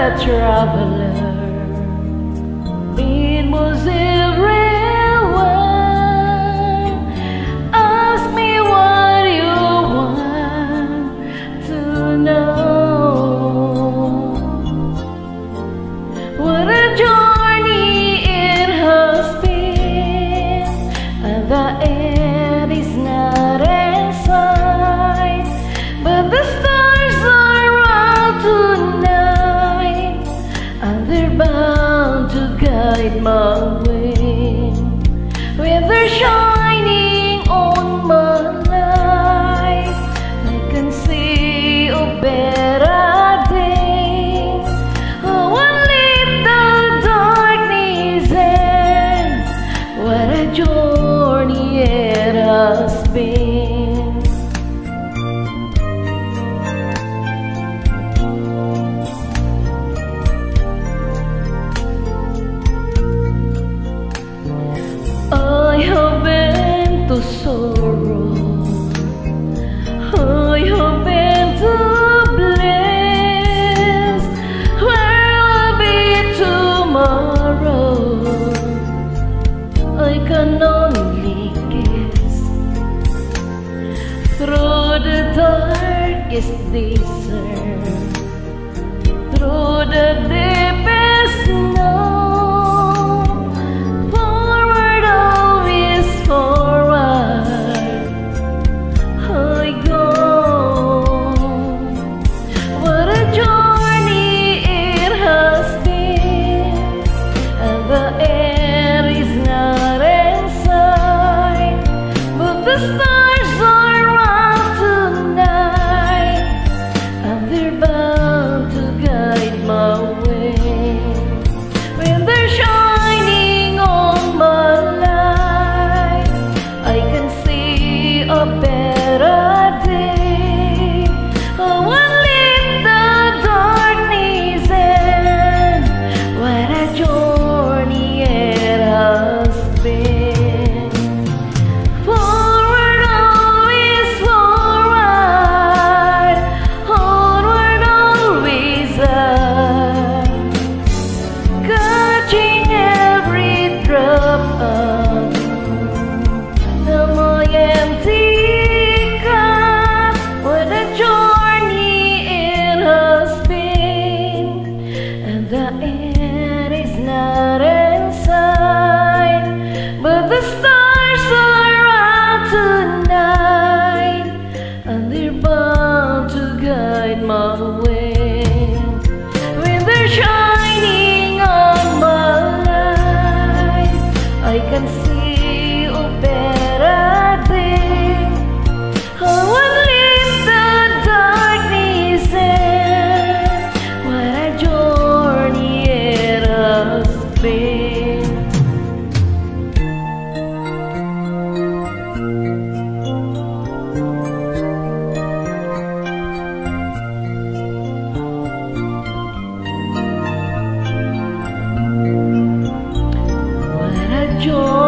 a traveler. It was everyone. Ask me what you want to know. What a journey it has been, and the end is not in sight, but the stars are out tonight, and they're bound to guide my way. When they're shining on my life, I can see a better day. Oh, I leave the darkness end. What a journey it has been. I have been to sorrow, I have been to bliss. Where I'll be tomorrow, I can only guess. Through the darkest desert, through the deepest snow, forward, always forward I go. What a journey it has been, and the air is not in sight, but the stars are out tonight, and they're bound to guide my way. When they're shining on my life, I can see a better day. Oh, I leave the darkness end. What a journey it has been. Forward, always forward, onward, always up, catching every drop of my empty cup. What a journey it has been, and the end is not in sight, but the stars are out tonight, and they're bound to guide my way. When they're shining on my life, I can see a better day. Oh, I leave the darkness end. What a journey it has been. What a journey